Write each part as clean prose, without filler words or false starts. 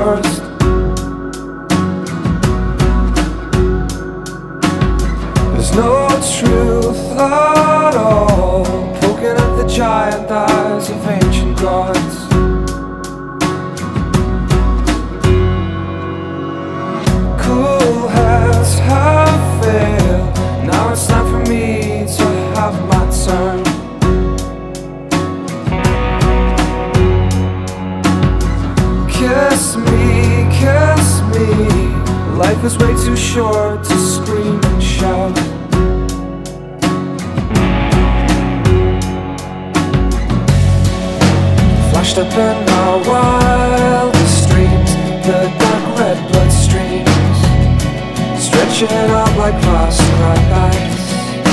first. There's no truth at all, poking at the giant eyes of ancient gods. Cool heads have failed, now it's time for me to have my turn. Kiss me, life is way too short to scream and shout. Flashed up in our wildest dreams, the dark red blood streams, stretching out like frostbite ice.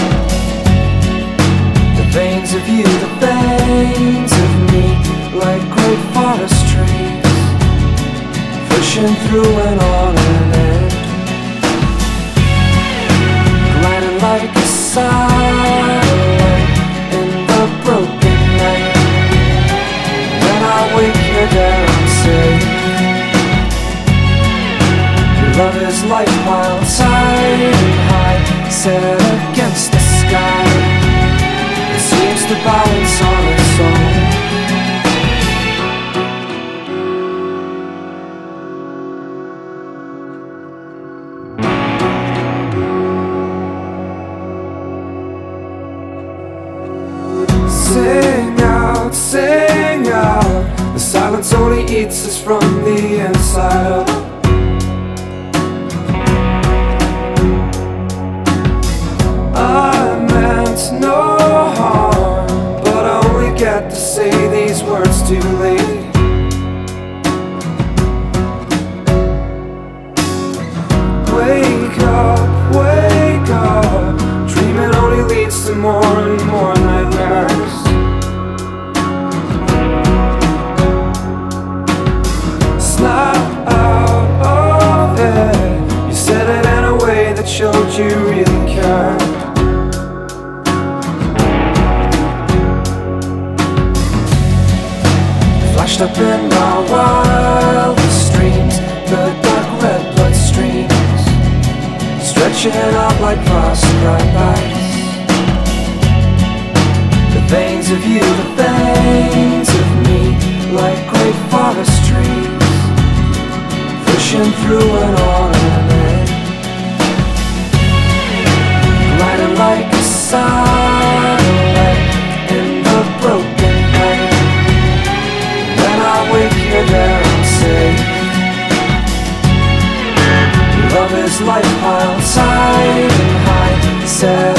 The veins of you, the veins of me, like great forest trees, pushing through and on and in, gliding like a satellite in the broken night. When I wake, you're there, I'm safe. Your love is like wild tide and high, set against the sky. It seems to balance on its own. Sing out, the silence only eats us from the inside up. I meant no harm, but I only get to say these words too late. Wake up, dreaming only leads to more and more nightmares. Snap out of it, you said it in a way that showed you really cared. Flashed up in my wildest dreams, the dark red blood streams, stretching out like frostbite ice. The veins of you, the veins of me, like great forest trees, pushing through and on and in, gliding like a satellite in the broken night. When I wake, you're there, I'm safe. Your love is like wild tide and high, set